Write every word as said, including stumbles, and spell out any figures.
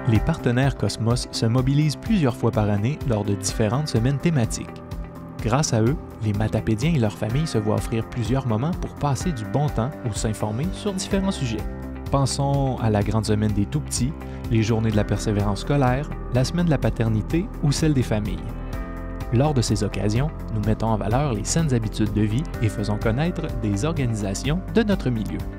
Les partenaires Cosmos se mobilisent plusieurs fois par année lors de différentes semaines thématiques. Grâce à eux, les matapédiens et leurs familles se voient offrir plusieurs moments pour passer du bon temps ou s'informer sur différents sujets. Pensons à la grande semaine des tout-petits, les journées de la persévérance scolaire, la semaine de la paternité ou celle des familles. Lors de ces occasions, nous mettons en valeur les saines habitudes de vie et faisons connaître des organisations de notre milieu.